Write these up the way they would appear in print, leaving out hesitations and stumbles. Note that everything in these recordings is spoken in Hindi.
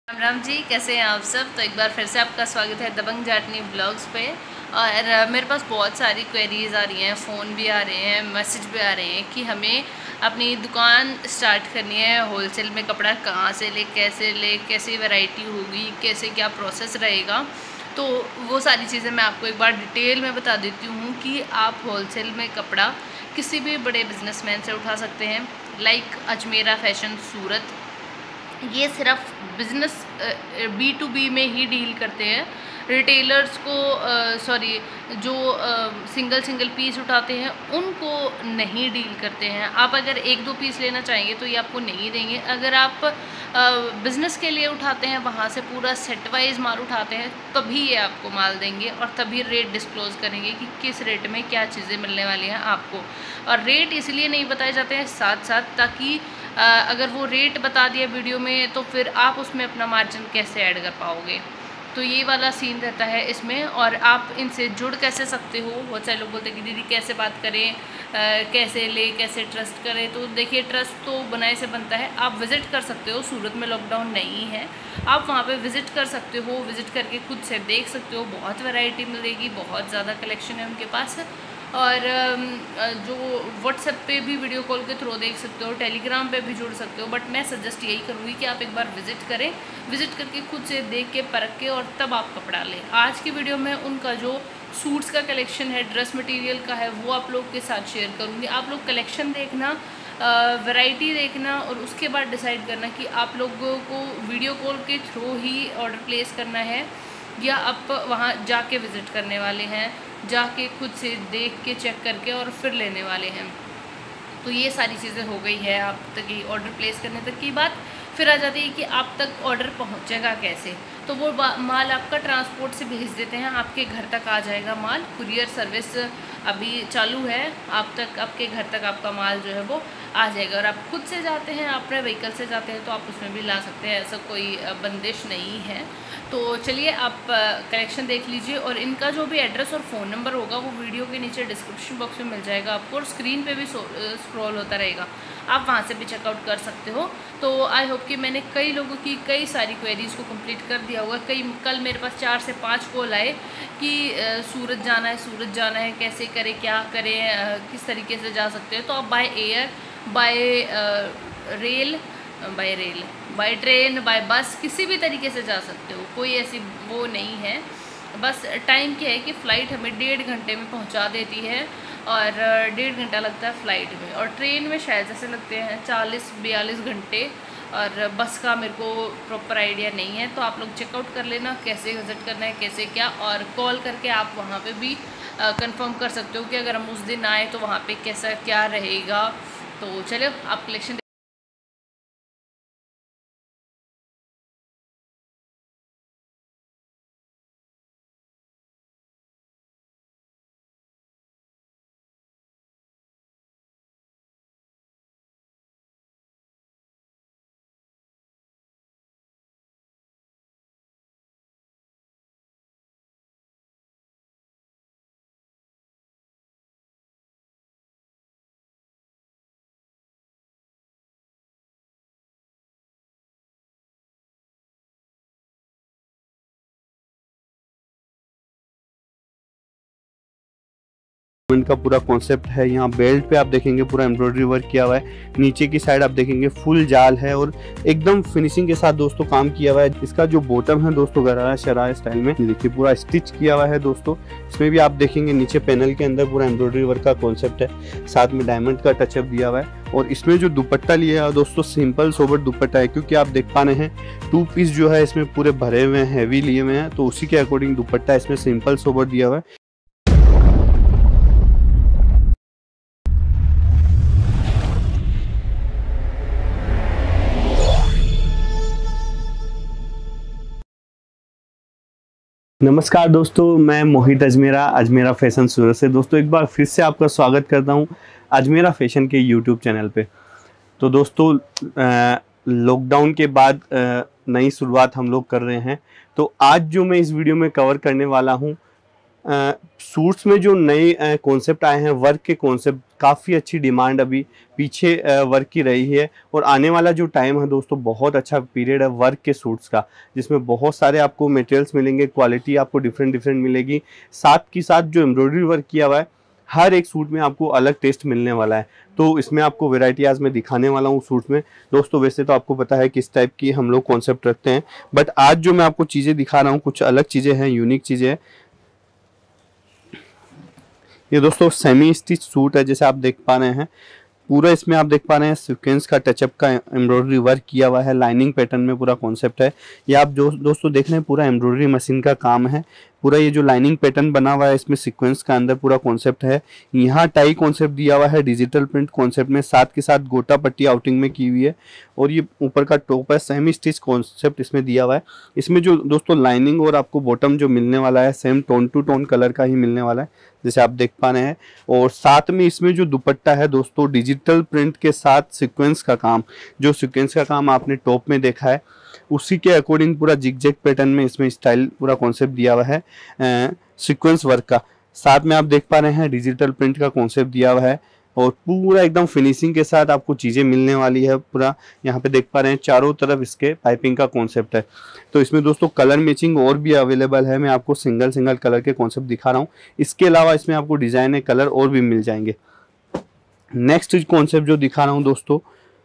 राम राम जी, कैसे हैं आप सब। तो एक बार फिर से आपका स्वागत है दबंग जाटनी ब्लॉग्स पे। और मेरे पास बहुत सारी क्वेरीज आ रही हैं, फ़ोन भी आ रहे हैं, मैसेज भी आ रहे हैं कि हमें अपनी दुकान स्टार्ट करनी है होलसेल में। कपड़ा कहाँ से ले, कैसी वैरायटी होगी, कैसे क्या प्रोसेस रहेगा। तो वो सारी चीज़ें मैं आपको एक बार डिटेल में बता देती हूँ कि आप होलसेल में कपड़ा किसी भी बड़े बिजनेसमैन से उठा सकते हैं। लाइक अजमेरा फैशन सूरत, ये सिर्फ बिजनेस B2B में ही डील करते हैं। रिटेलर्स को सॉरी, जो सिंगल पीस उठाते हैं उनको नहीं डील करते हैं। आप अगर एक दो पीस लेना चाहेंगे तो ये आपको नहीं देंगे। अगर आप बिज़नेस के लिए उठाते हैं, वहाँ से पूरा सेट वाइज माल उठाते हैं, तभी ये आपको माल देंगे और तभी रेट डिस्क्लोज करेंगे कि किस रेट में क्या चीज़ें मिलने वाली हैं आपको। और रेट इसलिए नहीं बताए जाते हैं साथ साथ, ताकि अगर वो रेट बता दिया वीडियो में तो फिर आप उसमें अपना मार्जिन कैसे ऐड कर पाओगे। तो ये वाला सीन रहता है इसमें। और आप इनसे जुड़ कैसे सकते हो। बहुत सारे लोग बोलते हैं कि दीदी कैसे बात करें, कैसे ले, कैसे ट्रस्ट करें। तो देखिए, ट्रस्ट तो बनाए से बनता है। आप विज़िट कर सकते हो, सूरत में लॉकडाउन नहीं है, आप वहाँ पे विज़िट कर सकते हो। विज़िट करके खुद से देख सकते हो, बहुत वैरायटी मिलेगी, बहुत ज़्यादा कलेक्शन है उनके पास। और जो व्हाट्सएप पे भी वीडियो कॉल के थ्रू देख सकते हो, टेलीग्राम पे भी जुड़ सकते हो। बट मैं सजेस्ट यही करूँगी कि आप एक बार विज़िट करें, विज़िट करके खुद से देख के परख के और तब आप कपड़ा लें। आज की वीडियो में उनका जो सूट्स का कलेक्शन है, ड्रेस मटेरियल का है, वो आप लोग के साथ शेयर करूँगी। आप लोग कलेक्शन देखना, वैरायटी देखना और उसके बाद डिसाइड करना कि आप लोगों को वीडियो कॉल के थ्रू ही ऑर्डर प्लेस करना है या आप वहाँ जाके विज़िट करने वाले हैं, जाके खुद से देख के चेक करके और फिर लेने वाले हैं। तो ये सारी चीज़ें हो गई है आप तक ही ऑर्डर प्लेस करने तक की बात। फिर आ जाती है कि आप तक ऑर्डर पहुंचेगा कैसे। तो वो माल आपका ट्रांसपोर्ट से भेज देते हैं, आपके घर तक आ जाएगा माल। कुरियर सर्विस अभी चालू है, आप तक, आपके घर तक आपका माल जो है वो आ जाएगा। और आप खुद से जाते हैं, अपने व्हीकल से जाते हैं, तो आप उसमें भी ला सकते हैं, ऐसा कोई बंदिश नहीं है। तो चलिए आप कलेक्शन देख लीजिए। और इनका जो भी एड्रेस और फ़ोन नंबर होगा वो वीडियो के नीचे डिस्क्रिप्शन बॉक्स में मिल जाएगा आपको, और स्क्रीन पे भी स्क्रॉल होता रहेगा, आप वहाँ से भी चेकआउट कर सकते हो। तो आई होप कि मैंने कई लोगों की कई सारी क्वेरीज़ को कंप्लीट कर दिया होगा। कल मेरे पास 4 से 5 कॉल आए कि सूरत जाना है, कैसे करें, क्या करें, किस तरीके से जा सकते हैं। तो आप by air, by rail, by train, by bus, किसी भी तरीके से जा सकते हो, कोई ऐसी वो नहीं है। बस टाइम क्या है कि फ़्लाइट हमें 1.5 घंटे में पहुंचा देती है, और 1.5 घंटा लगता है फ़्लाइट में, और ट्रेन में शायद ऐसे लगते हैं 40-42 घंटे। और बस का मेरे को प्रॉपर आइडिया नहीं है। तो आप लोग चेकआउट कर लेना कैसे विज़िट करना है, कैसे क्या, और कॉल करके आप वहाँ पे भी कंफर्म कर सकते हो कि अगर हम उस दिन आए तो वहाँ पे कैसा क्या रहेगा। तो चलो आप कलेक्शन। इनका पूरा कॉन्सेप्ट है। यहाँ बेल्ट पे आप देखेंगे पूरा एम्ब्रॉयडरी वर्क किया हुआ है, नीचे की साइड आप देखेंगे फुल जाल है और एकदम फिनिशिंग के साथ दोस्तों काम किया हुआ है। इसका जो बॉटम है दोस्तों गरारा शरारा स्टाइल में देखिए पूरा स्टिच किया हुआ है दोस्तों। इसमें भी आप देखेंगे नीचे पैनल के अंदर पूरा एम्ब्रॉयडरी वर्क का कॉन्सेप्ट है, साथ में डायमंड का टचअप दिया हुआ है। और इसमें जो दुपट्टा लिया है दोस्तों सिंपल सोबर दुपट्टा है, क्योंकि आप देख पा रहे हैं 2 पीस जो है इसमें पूरे भरे हुए हैं, हैवी लिए हुए हैं, तो उसी के अकॉर्डिंग दुपट्टा इसमें सिंपल सोबर दिया हुआ है। नमस्कार दोस्तों, मैं मोहित अजमेरा फैशन सूरत से। दोस्तों एक बार फिर से आपका स्वागत करता हूं अजमेरा फैशन के यूट्यूब चैनल पे। तो दोस्तों लॉकडाउन के बाद नई शुरुआत हम लोग कर रहे हैं। तो आज जो मैं इस वीडियो में कवर करने वाला हूं सूट्स में जो नए कॉन्सेप्ट आए हैं, वर्क के कॉन्सेप्ट, काफ़ी अच्छी डिमांड अभी पीछे वर्क की रही है। और आने वाला जो टाइम है दोस्तों, बहुत अच्छा पीरियड है वर्क के सूट्स का, जिसमें बहुत सारे आपको मटेरियल्स मिलेंगे, क्वालिटी आपको डिफरेंट डिफरेंट मिलेगी। साथ के साथ जो एम्ब्रॉयडरी वर्क किया हुआ है, हर एक सूट में आपको अलग टेस्ट मिलने वाला है। तो इसमें आपको वेराइटी आज मैं दिखाने वाला हूँ सूट में। दोस्तों वैसे तो आपको पता है किस टाइप की हम लोग कॉन्सेप्ट रखते हैं, बट आज जो मैं आपको चीज़ें दिखा रहा हूँ, कुछ अलग चीज़ें हैं, यूनिक चीज़ें हैं। ये दोस्तों सेमी स्टिच सूट है, जैसे आप देख पा रहे हैं। पूरा इसमें आप देख पा रहे हैं सीक्वेंस का टचअप का एम्ब्रॉयडरी वर्क किया हुआ है, लाइनिंग पैटर्न में पूरा कॉन्सेप्ट है। ये आप जो दोस्तों देख रहे हैं पूरा एम्ब्रॉयडरी मशीन का काम है। पूरा ये जो लाइनिंग पैटर्न बना हुआ है, इसमें सीक्वेंस का अंदर पूरा कॉन्सेप्ट है। यहाँ टाई कॉन्सेप्ट दिया हुआ है डिजिटल प्रिंट कॉन्सेप्ट में, साथ के साथ गोटा पट्टी आउटिंग में की हुई है। और ये ऊपर का टॉप है, सेमी स्टिच कॉन्सेप्ट इसमें दिया हुआ है। इसमें जो दोस्तों लाइनिंग और आपको बॉटम जो मिलने वाला है, same tone to tone colour का ही मिलने वाला है, जैसे आप देख पा रहे हैं। और साथ में इसमें जो दुपट्टा है दोस्तों, डिजिटल प्रिंट के साथ सीक्वेंस का काम, जो सीक्वेंस का काम आपने टॉप में देखा है, उसी के अकॉर्डिंग पूरा जिग-जैग पैटर्न में इसमें स्टाइल पूरा कॉन्सेप्ट दिया हुआ है सीक्वेंस वर्क का। साथ में आप देख पा रहे हैं डिजिटल प्रिंट का कॉन्सेप्ट दिया हुआ है, और पूरा एकदम फिनिशिंग के साथ आपको चीज़ें मिलने वाली है। पूरा यहाँ पे देख पा रहे हैं चारों तरफ इसके पाइपिंग का कॉन्सेप्ट है। तो इसमें दोस्तों कलर मैचिंग और भी अवेलेबल है, मैं आपको सिंगल सिंगल कलर के कॉन्सेप्ट दिखा रहा हूँ। इसके अलावा इसमें आपको डिज़ाइन है, कलर और भी मिल जाएंगे। नेक्स्ट कॉन्सेप्ट जो दिखा रहा हूँ दोस्तों,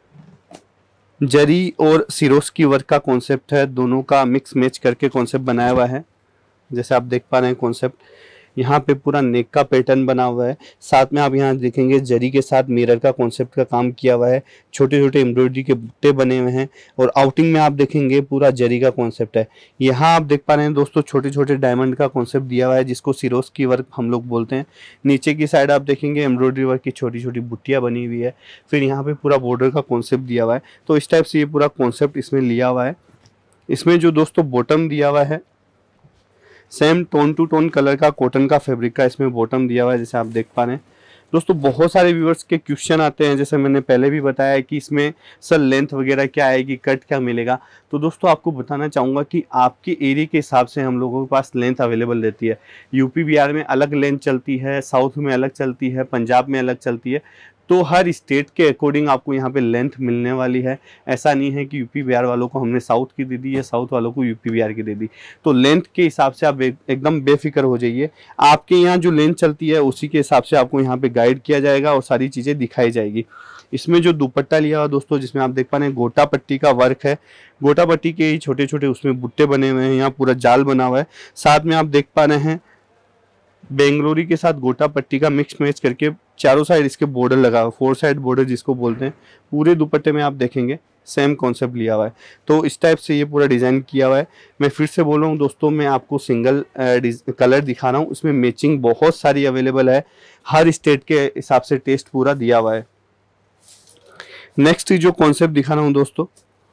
जरी और सिरोस्की वर्क का कॉन्सेप्ट है, दोनों का मिक्स मैच करके कॉन्सेप्ट बनाया हुआ है। जैसे आप देख पा रहे हैं कॉन्सेप्ट, यहाँ पे पूरा नेक का पैटर्न बना हुआ है। साथ में आप यहाँ देखेंगे जरी के साथ मिरर का कॉन्सेप्ट का काम किया हुआ है, छोटे छोटे एम्ब्रॉयडरी के बुट्टे बने हुए हैं। और आउटिंग में आप देखेंगे पूरा जरी का कॉन्सेप्ट है। यहाँ आप देख पा रहे हैं दोस्तों छोटे छोटे डायमंड का कॉन्सेप्ट दिया हुआ है, जिसको सिरोस्की वर्क हम लोग बोलते हैं। नीचे की साइड आप देखेंगे एम्ब्रॉयडरी वर्क की छोटी छोटी बुट्टियाँ बनी हुई है। फिर यहाँ पे पूरा बॉर्डर का कॉन्सेप्ट दिया हुआ है। तो इस टाइप से ये पूरा कॉन्सेप्ट इसमें लिया हुआ है। इसमें जो दोस्तों बॉटम दिया हुआ है, same tone to tone colour का कॉटन का फैब्रिक का इसमें बॉटम दिया हुआ है, जैसे आप देख पा रहे हैं। दोस्तों बहुत सारे व्यूअर्स के क्वेश्चन आते हैं, जैसे मैंने पहले भी बताया कि इसमें सर लेंथ वगैरह क्या आएगी, कट क्या मिलेगा। तो दोस्तों आपको बताना चाहूँगा कि आपके एरिया के हिसाब से हम लोगों के पास लेंथ अवेलेबल रहती है। यूपी बिहार में अलग लेंथ चलती है, साउथ में अलग चलती है, पंजाब में अलग चलती है। तो हर स्टेट के अकॉर्डिंग आपको यहाँ पे लेंथ मिलने वाली है। ऐसा नहीं है कि यूपी बिहार वालों को हमने साउथ की दे दी या साउथ वालों को यूपी बिहार की दे दी। तो लेंथ के हिसाब से आप एकदम बेफिक्र हो जाइए। आपके यहाँ जो लेंथ चलती है उसी के हिसाब से आपको यहाँ पे गाइड किया जाएगा और सारी चीज़ें दिखाई जाएगी। इसमें जो दुपट्टा लिया हुआ दोस्तों, जिसमें आप देख पा रहे हैं गोटा पट्टी का वर्क है। गोटा पट्टी के ही छोटे छोटे उसमें बुट्टे बने हुए हैं, यहाँ पूरा जाल बना हुआ है। साथ में आप देख पा रहे हैं बेंगलोरी के साथ गोटा पट्टी का मिक्स मैच करके चारों साइड इसके बॉर्डर लगा हुआ, 4 साइड बॉर्डर जिसको बोलते हैं। पूरे दुपट्टे में आप देखेंगे सेम कॉन्सेप्ट लिया हुआ है। तो इस टाइप से ये पूरा डिज़ाइन किया हुआ है। मैं फिर से बोल रहा हूँ दोस्तों, मैं आपको सिंगल कलर दिखा रहा हूँ, उसमें मैचिंग बहुत सारी अवेलेबल है। हर स्टेट के हिसाब से टेस्ट पूरा दिया हुआ है। नेक्स्ट जो कॉन्सेप्ट दिखा रहा हूँ दोस्तों,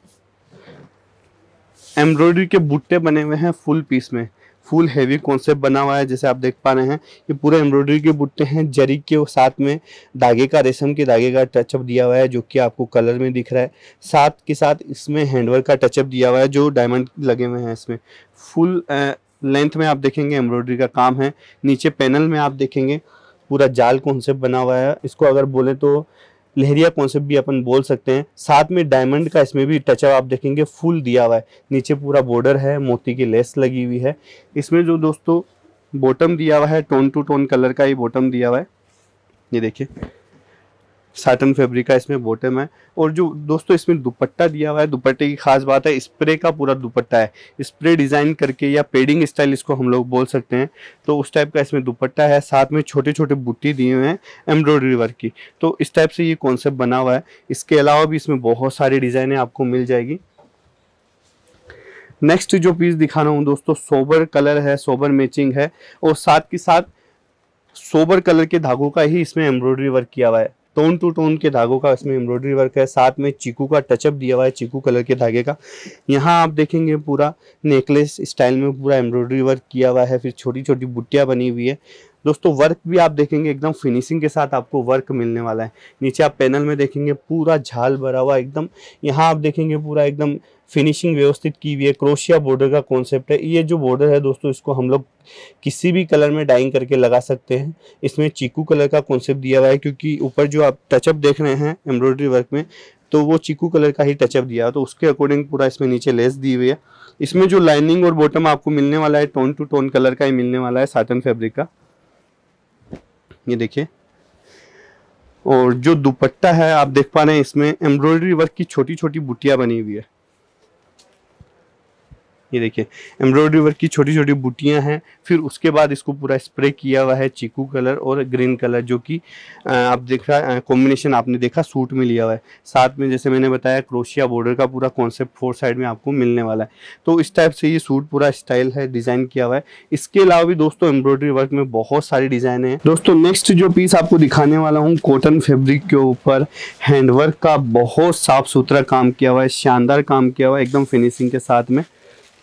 एम्ब्रॉयडरी के बुट्टे बने हुए हैं फुल पीस में, फुल हैवी कॉन्सेप्ट बना हुआ है। जैसे आप देख पा रहे हैं ये पूरे एम्ब्रॉयडरी के बुट्टे हैं, जरी के साथ में धागे का, रेशम के धागे का टचअप दिया हुआ है, जो कि आपको कलर में दिख रहा है। साथ के साथ इसमें हैंडवर्क का टचअप दिया हुआ है, जो डायमंड लगे हुए हैं इसमें। फुल लेंथ में आप देखेंगे एम्ब्रॉयडरी का काम है। नीचे पैनल में आप देखेंगे पूरा जाल कॉन्सेप्ट बना हुआ है। इसको अगर बोले तो लहरिया कॉन्सेप्ट भी अपन बोल सकते हैं। साथ में डायमंड का इसमें भी टचअप आप देखेंगे फुल दिया हुआ है। नीचे पूरा बॉर्डर है, मोती की लेस लगी हुई है। इसमें जो दोस्तों बॉटम दिया हुआ है, टोन टू टोन कलर का ही बॉटम दिया हुआ है। ये देखिए साटन फैब्रिक का इसमें बॉटम है। और जो दोस्तों इसमें दुपट्टा दिया हुआ है, दुपट्टे की खास बात है स्प्रे का पूरा दुपट्टा है। स्प्रे डिज़ाइन करके या पेडिंग स्टाइल इसको हम लोग बोल सकते हैं। तो उस टाइप का इसमें दुपट्टा है। साथ में छोटे छोटे बुट्टी दिए हुए हैं एम्ब्रॉयडरी वर्क की। तो इस टाइप से ये कॉन्सेप्ट बना हुआ है। इसके अलावा भी इसमें बहुत सारी डिज़ाइनें आपको मिल जाएगी। नेक्स्ट जो पीस दिखा रहा हूँ दोस्तों, सोबर कलर है, सोबर मैचिंग है, और साथ के साथ सोबर कलर के धागों का ही इसमें एम्ब्रॉयडरी वर्क किया हुआ है। टोन टू टोन के धागों का इसमें एम्ब्रॉयडरी वर्क है। साथ में चीकू का टचअप दिया हुआ है, चीकू कलर के धागे का। यहाँ आप देखेंगे पूरा नेकलेस स्टाइल में पूरा एम्ब्रॉयडरी वर्क किया हुआ है। फिर छोटी छोटी बुट्टियाँ बनी हुई है। दोस्तों वर्क भी आप देखेंगे एकदम फिनिशिंग के साथ आपको वर्क मिलने वाला है। नीचे आप पैनल में देखेंगे पूरा झाल भरा हुआ एकदम, यहाँ आप देखेंगे पूरा एकदम फिनिशिंग व्यवस्थित की हुई है। क्रोशिया बॉर्डर का कॉन्सेप्ट है। ये जो बॉर्डर है दोस्तों, इसको हम लोग किसी भी कलर में डाइंग करके लगा सकते हैं। इसमें चीकू कलर का कॉन्सेप्ट दिया हुआ है, क्योंकि ऊपर जो आप टचअप देख रहे हैं एम्ब्रॉयडरी वर्क में, तो वो चीकू कलर का ही टचअप दिया है, तो उसके अकॉर्डिंग पूरा इसमें नीचे लेस दी हुई है। इसमें जो लाइनिंग और बॉटम आपको मिलने वाला है टोन टू टोन कलर का ही मिलने वाला है, साटन फैब्रिक का। ये देखिए, और जो दुपट्टा है आप देख पा रहे हैं, इसमें एम्ब्रॉयडरी वर्क की छोटी छोटी बुटियां बनी हुई है। ये देखिए, एम्ब्रॉयडरी वर्क की छोटी छोटी बूटियां हैं। फिर उसके बाद इसको पूरा स्प्रे किया हुआ है चीकू कलर और ग्रीन कलर, जो कि आप देख रहा कॉम्बिनेशन आपने देखा सूट में लिया हुआ है। साथ में जैसे मैंने बताया क्रोशिया बॉर्डर का पूरा कॉन्सेप्ट 4 साइड में आपको मिलने वाला है। तो इस टाइप से ये सूट पूरा स्टाइल है, डिजाइन किया हुआ है। इसके अलावा भी दोस्तों एम्ब्रॉयडरी वर्क में बहुत सारी डिजाइन है। दोस्तों नेक्स्ट जो पीस आपको दिखाने वाला हूँ, कॉटन फैब्रिक के ऊपर हैंडवर्क का बहुत साफ सुथरा काम किया हुआ है, शानदार काम किया हुआ है एकदम फिनिशिंग के साथ में।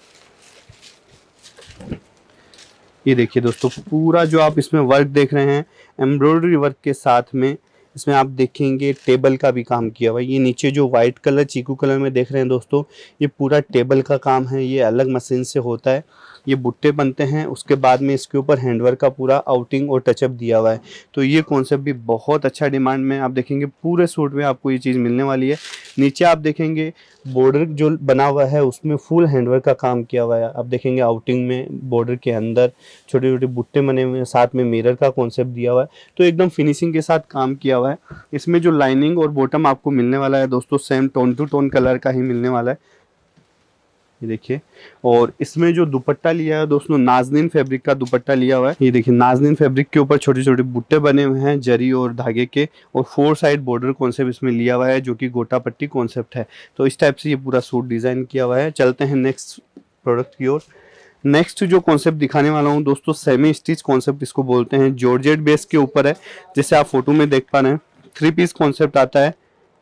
ये देखिए दोस्तों, पूरा जो आप इसमें वर्क देख रहे हैं एम्ब्रॉयडरी वर्क के साथ में, इसमें आप देखेंगे टेबल का भी काम किया हुआ है। ये नीचे जो वाइट कलर चीकू कलर में देख रहे हैं दोस्तों, ये पूरा टेबल का काम है। ये अलग मशीन से होता है, ये बुट्टे बनते हैं, उसके बाद में इसके ऊपर हैंडवर्क का पूरा आउटिंग और टचअप दिया हुआ है। तो ये कॉन्सेप्ट भी बहुत अच्छा डिमांड में, आप देखेंगे पूरे सूट में आपको ये चीज़ मिलने वाली है। नीचे आप देखेंगे बॉर्डर जो बना हुआ है उसमें फुल हैंडवर्क का काम किया हुआ है। आप देखेंगे आउटिंग में बॉर्डर के अंदर छोटे छोटे बुट्टे बने हुए हैं, साथ में मिरर का कॉन्सेप्ट दिया हुआ है। तो एकदम फिनिशिंग के साथ काम किया हुआ है। इसमें जो लाइनिंग और बॉटम आपको मिलने वाला है दोस्तों, same tone to tone colour का ही मिलने वाला है। ये देखिए, और इसमें जो दुपट्टा लिया है दोस्तों, नाज़नीन फैब्रिक का दुपट्टा लिया हुआ है। ये देखिए, नाज़नीन फैब्रिक के ऊपर छोटे छोटे बुट्टे बने हुए हैं जरी और धागे के, और 4 साइड बॉर्डर कॉन्सेप्ट इसमें लिया हुआ है, जो कि गोटा पट्टी कॉन्सेप्ट है। तो इस टाइप से ये पूरा सूट डिजाइन किया हुआ है। चलते हैं नेक्स्ट प्रोडक्ट की ओर। नेक्स्ट जो कॉन्सेप्ट दिखाने वाला हूँ दोस्तों, सेमी स्टिच कॉन्सेप्ट इसको बोलते हैं। जॉर्जेट बेस के ऊपर है, जैसे आप फोटो में देख पा रहे हैं। 3 पीस कॉन्सेप्ट आता है,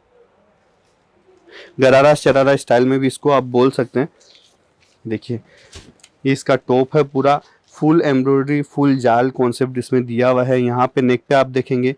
गरारा शरारा स्टाइल में भी इसको आप बोल सकते हैं। देखिए, ये इसका टॉप है, पूरा फुल एम्ब्रॉयडरी फुल जाल कॉन्सेप्ट इसमें दिया हुआ है। यहाँ पे नेक पे आप देखेंगे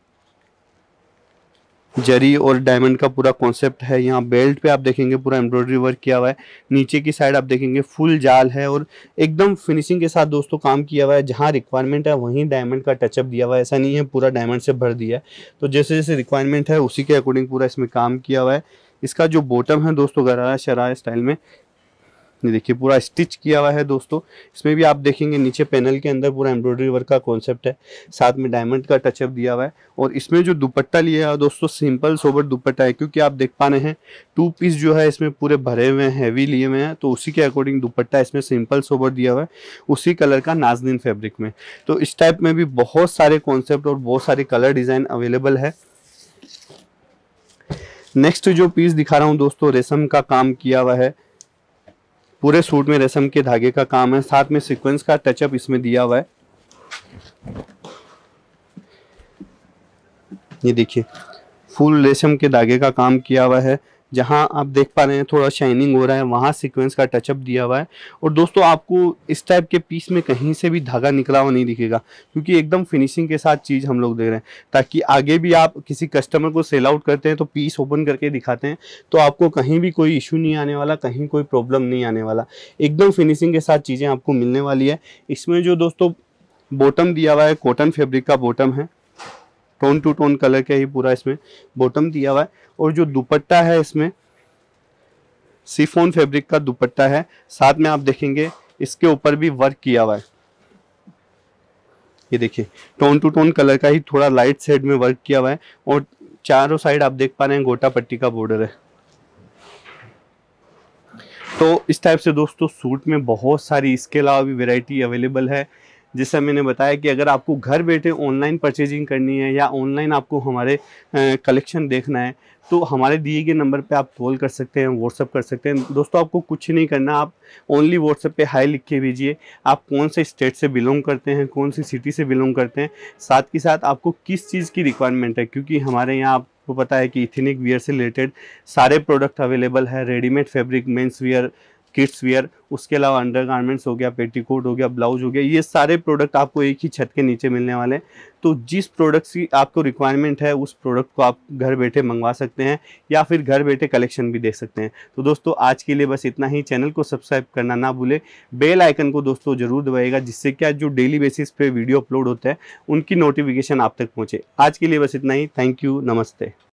जरी और डायमंड का पूरा कॉन्सेप्ट है। यहाँ बेल्ट पे आप देखेंगे पूरा एम्ब्रॉयडरी वर्क किया हुआ है। नीचे की साइड आप देखेंगे फुल जाल है, और एकदम फिनिशिंग के साथ दोस्तों काम किया हुआ है। जहाँ रिक्वायरमेंट है वहीं डायमंड का टचअप दिया हुआ है, ऐसा नहीं है पूरा डायमंड से भर दिया है। तो जैसे जैसे रिक्वायरमेंट है उसी के अकॉर्डिंग पूरा इसमें काम किया हुआ है। इसका जो बॉटम है दोस्तों, गरारा शरारा स्टाइल में, ये देखिए पूरा स्टिच किया हुआ है दोस्तों। इसमें भी आप देखेंगे नीचे पैनल के अंदर पूरा एम्ब्रॉयडरी वर्क का कॉन्सेप्ट है, साथ में डायमंड का टचअप दिया हुआ है। और इसमें जो दुपट्टा लिया है दोस्तों, सिंपल सोबर दुपट्टा है, क्योंकि आप देख पा रहे हैं 2 पीस जो है इसमें पूरे भरे हुए हैं, हैवी लिए हुए हैं। तो उसी के अकॉर्डिंग दुपट्टा इसमें सिंपल सोबर दिया हुआ है, उसी कलर का नाज़नीन फैब्रिक में। तो इस टाइप में भी बहुत सारे कॉन्सेप्ट और बहुत सारे कलर डिज़ाइन अवेलेबल है। नेक्स्ट जो पीस दिखा रहा हूँ दोस्तों, रेशम का काम किया हुआ है, पूरे सूट में रेशम के धागे का काम है, साथ में सीक्वेंस का टचअप इसमें दिया हुआ है। ये देखिए, फुल रेशम के धागे का काम किया हुआ है। जहां आप देख पा रहे हैं थोड़ा शाइनिंग हो रहा है, वहां सीक्वेंस का टचअप दिया हुआ है। और दोस्तों आपको इस टाइप के पीस में कहीं से भी धागा निकला हुआ नहीं दिखेगा, क्योंकि एकदम फिनिशिंग के साथ चीज़ हम लोग दे रहे हैं, ताकि आगे भी आप किसी कस्टमर को सेल आउट करते हैं तो पीस ओपन करके दिखाते हैं, तो आपको कहीं भी कोई इशू नहीं आने वाला, कहीं कोई प्रॉब्लम नहीं आने वाला। एकदम फिनिशिंग के साथ चीज़ें आपको मिलने वाली है। इसमें जो दोस्तों बॉटम दिया हुआ है, कॉटन फैब्रिक का बॉटम है, टोन टू टोन कलर का ही पूरा इसमें बॉटम दिया हुआ है। और जो दुपट्टा है इसमें शिफॉन फैब्रिक का दुपट्टा है, साथ में आप देखेंगे इसके ऊपर भी वर्क किया हुआ है। ये देखिए, टोन टू टोन कलर का ही थोड़ा लाइट शेड में वर्क किया हुआ है, और चारों साइड आप देख पा रहे हैं गोटा पट्टी का बॉर्डर है। तो इस टाइप से दोस्तों सूट में बहुत सारी इसके अलावा भी वैरायटी अवेलेबल है। जैसा मैंने बताया कि अगर आपको घर बैठे ऑनलाइन परचेजिंग करनी है, या ऑनलाइन आपको हमारे कलेक्शन देखना है, तो हमारे दिए गए नंबर पे आप कॉल कर सकते हैं, व्हाट्सअप कर सकते हैं। दोस्तों आपको कुछ नहीं करना, आप ओनली व्हाट्सएप पे हाई लिख के भेजिए, आप कौन से स्टेट से बिलोंग करते हैं, कौन सी सिटी से बिलोंग करते हैं, साथ के साथ आपको किस चीज़ की रिक्वायरमेंट है। क्योंकि हमारे यहाँ आपको पता है कि इथनिक वियर से रिलेटेड सारे प्रोडक्ट अवेलेबल है, readymade fabric, men's wear, kids wear, उसके अलावा अंडरगारमेंट्स हो गया, पेटीकोट हो गया, ब्लाउज हो गया, ये सारे प्रोडक्ट आपको एक ही छत के नीचे मिलने वाले हैं। तो जिस प्रोडक्ट्स की आपको रिक्वायरमेंट है उस प्रोडक्ट को आप घर बैठे मंगवा सकते हैं या फिर घर बैठे कलेक्शन भी देख सकते हैं। तो दोस्तों आज के लिए बस इतना ही। चैनल को सब्सक्राइब करना ना भूले, बेल आइकन को दोस्तों जरूर दबाइएगा, जिससे क्या जो डेली बेसिस पे वीडियो अपलोड होता है उनकी नोटिफिकेशन आप तक पहुंचे। आज के लिए बस इतना ही। थैंक यू, नमस्ते।